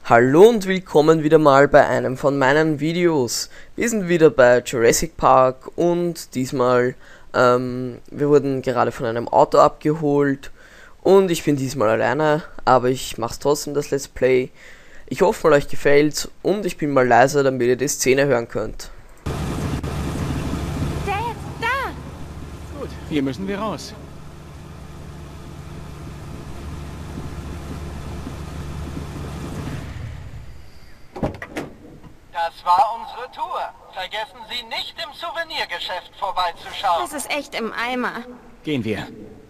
Hallo und willkommen wieder mal bei einem von meinen Videos. Wir sind wieder bei Jurassic Park und diesmal, wir wurden gerade von einem Auto abgeholt und ich bin diesmal alleine, aber ich mache trotzdem das Let's Play. Ich hoffe mal euch gefällt's und ich bin mal leise, damit ihr die Szene hören könnt. Dad, da! Gut, hier müssen wir raus. Das war unsere Tour. Vergessen Sie nicht, im Souvenirgeschäft vorbeizuschauen. Das ist echt im Eimer. Gehen wir.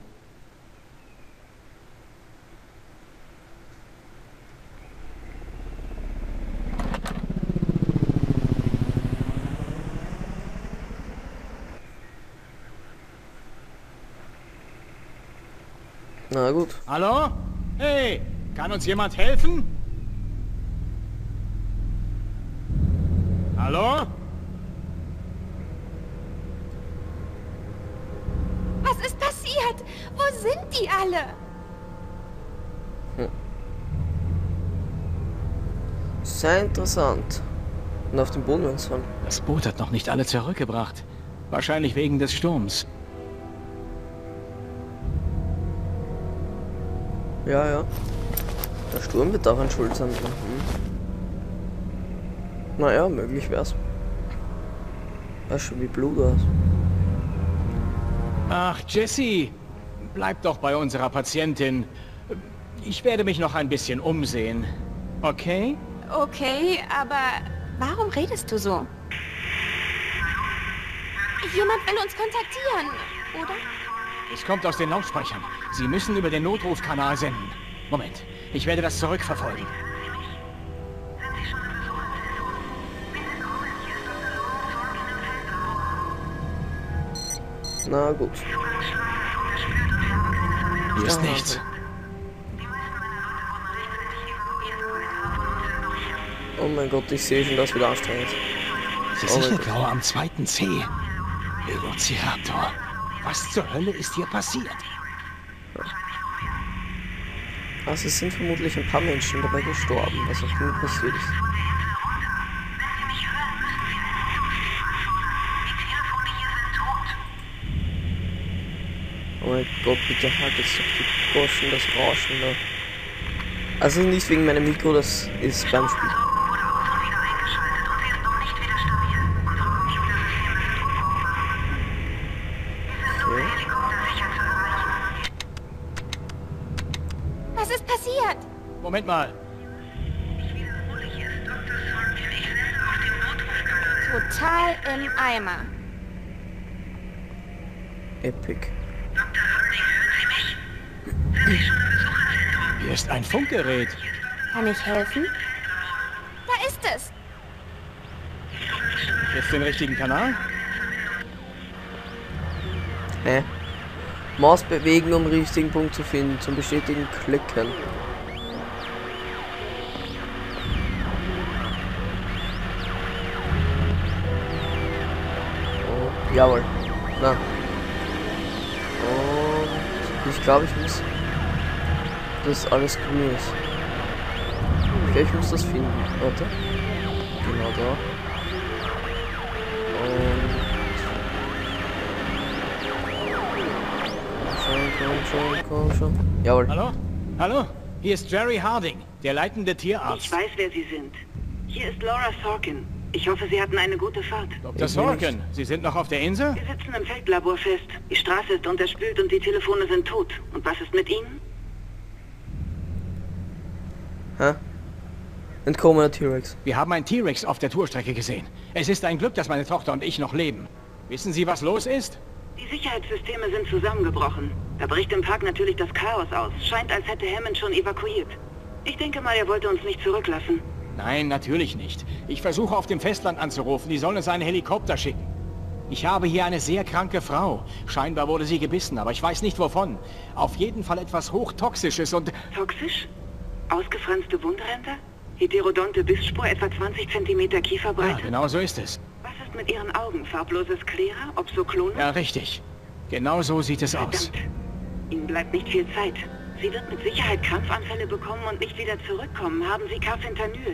Na gut. Hallo? Hey, kann uns jemand helfen? Hallo? Was ist passiert? Wo sind die alle? Sehr interessant. Und auf dem Boden uns von. Das Boot hat noch nicht alle zurückgebracht. Wahrscheinlich wegen des Sturms. Ja. Der Sturm wird daran schuld sein. Naja, möglich wär's. Weißt schon, wie Blut aus. Ach, Jesse, bleib doch bei unserer Patientin. Ich werde mich noch ein bisschen umsehen. Okay? Okay, aber warum redest du so? Jemand will uns kontaktieren, oder? Es kommt aus den Lautsprechern. Sie müssen über den Notrufkanal senden. Moment, ich werde das zurückverfolgen. Na gut. Hier ist nichts. Oh mein Gott, ich sehe schon, das wird anstrengend. Sie sicher grau am zweiten C. Velociraptor. Was zur Hölle ist hier passiert? Also es sind vermutlich ein paar Menschen dabei gestorben, was auch immer passiert ist. Oh mein Gott, bitte halt jetzt auf die Goschen, das Rauschen da. Also nicht wegen meinem Mikro, das ist beim Spiel. Okay. Was ist passiert? Moment mal. Total im Eimer. Epic. Hier ist ein Funkgerät. Kann ich helfen? Da ist es. Jetzt den richtigen Kanal? Hä? Maus bewegen, um den richtigen Punkt zu finden. Zum Bestätigen klicken. Oh, jawohl. Na. Und ich glaube, ich muss... Das alles grün ist. Okay, ich muss das finden. Warte. Genau da. Und... Komm schon. Jawohl. Hallo? Hallo? Hier ist Jerry Harding, der leitende Tierarzt. Ich weiß, wer Sie sind. Hier ist Laura Sorkin. Ich hoffe, Sie hatten eine gute Fahrt. Dr. Sorkin, Sie sind noch auf der Insel? Wir sitzen im Feldlabor fest. Die Straße ist unterspült und die Telefone sind tot. Und was ist mit Ihnen? Hä? Entkommener T-Rex. Wir haben einen T-Rex auf der Tourstrecke gesehen. Es ist ein Glück, dass meine Tochter und ich noch leben. Wissen Sie, was los ist? Die Sicherheitssysteme sind zusammengebrochen. Da bricht im Park natürlich das Chaos aus. Scheint, als hätte Hammond schon evakuiert. Ich denke mal, er wollte uns nicht zurücklassen. Nein, natürlich nicht. Ich versuche auf dem Festland anzurufen. Die sollen uns einen Helikopter schicken. Ich habe hier eine sehr kranke Frau. Scheinbar wurde sie gebissen, aber ich weiß nicht wovon. Auf jeden Fall etwas Hochtoxisches und... Toxisch? Ausgefranste Wundränder? Heterodonte Bissspur, etwa 20 cm Kieferbreite? Ja, genau so ist es. Was ist mit Ihren Augen? Farbloses Klera? Obsoklone? Ja, richtig. Genau so sieht es aus. Verdammt. Ihnen bleibt nicht viel Zeit. Sie wird mit Sicherheit Krampfanfälle bekommen und nicht wieder zurückkommen. Haben Sie Carfentanyl?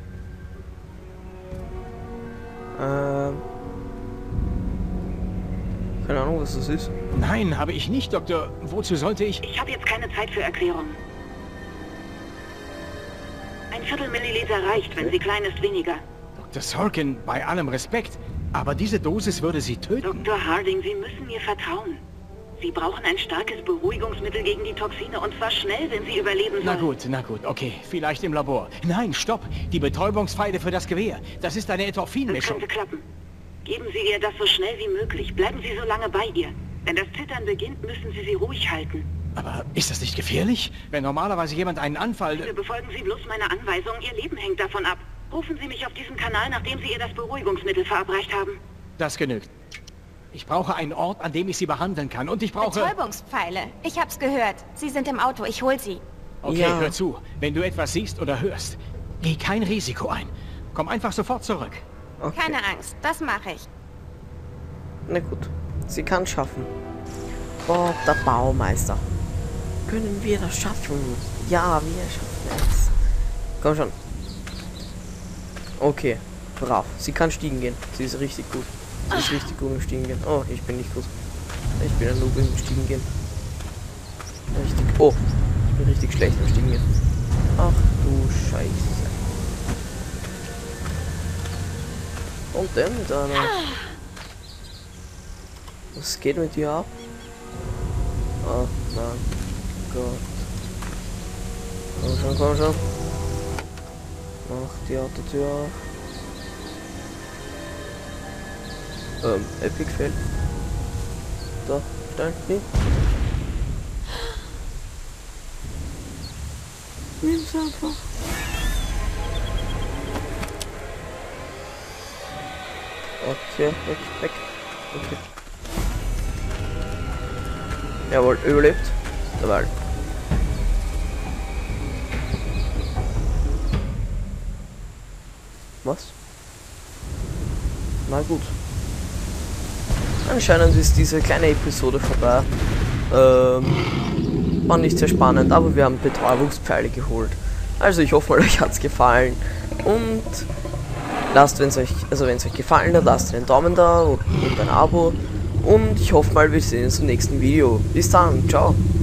Keine Ahnung, was das ist. Nein, habe ich nicht, Doktor. Wozu sollte ich... Ich habe jetzt keine Zeit für Erklärungen. Ein Viertel Milliliter reicht, wenn sie klein ist, weniger. Dr. Sorkin, bei allem Respekt, aber diese Dosis würde Sie töten. Dr. Harding, Sie müssen mir vertrauen. Sie brauchen ein starkes Beruhigungsmittel gegen die Toxine und zwar schnell, wenn Sie überleben sollen. Na gut, okay. Vielleicht im Labor. Nein, stopp! Die Betäubungspfeile für das Gewehr. Das ist eine Das Endorphinmischung. könnte klappen. Geben Sie ihr das so schnell wie möglich. Bleiben Sie so lange bei ihr. Wenn das Zittern beginnt, müssen Sie sie ruhig halten. Aber ist das nicht gefährlich? Wenn normalerweise jemand einen Anfall... Bitte befolgen Sie bloß meine Anweisung. Ihr Leben hängt davon ab. Rufen Sie mich auf diesem Kanal, nachdem Sie ihr das Beruhigungsmittel verabreicht haben. Das genügt. Ich brauche einen Ort, an dem ich sie behandeln kann. Und ich brauche... Betäubungspfeile. Ich hab's gehört. Sie sind im Auto. Ich hol sie. Okay, Ja. hör zu. Wenn du etwas siehst oder hörst, geh kein Risiko ein. Komm einfach sofort zurück. Okay. Keine Angst. Das mache ich. Na gut. Sie kann schaffen. Bob, der Baumeister. Können wir das schaffen? Ja, wir schaffen es. Komm schon. Okay. Brav. Sie kann Stiegen gehen. Sie ist richtig gut. Sie ist richtig gut im Stiegen gehen. Oh, ich bin nicht gut. Ich bin ein Noob im Stiegen gehen. Richtig. Oh, ich bin richtig schlecht im Stiegen gehen. Ach du Scheiße. Und dann mit einer. Was geht mit dir ab? Oh mein Gott. Komm schon. Mach die Autotür auf. Epic Fail. Da, stein, hin. Nimm's einfach. Okay, weg. Okay. Jawohl, überlebt. Der Wal. Was? Na gut. Anscheinend ist diese kleine Episode vorbei. War nicht sehr spannend, aber wir haben Betäubungspfeile geholt. Also ich hoffe mal, euch hat's gefallen. Und lasst, wenn es euch gefallen hat, lasst einen Daumen da und ein Abo. Und ich hoffe mal, wir sehen uns im nächsten Video. Bis dann, ciao.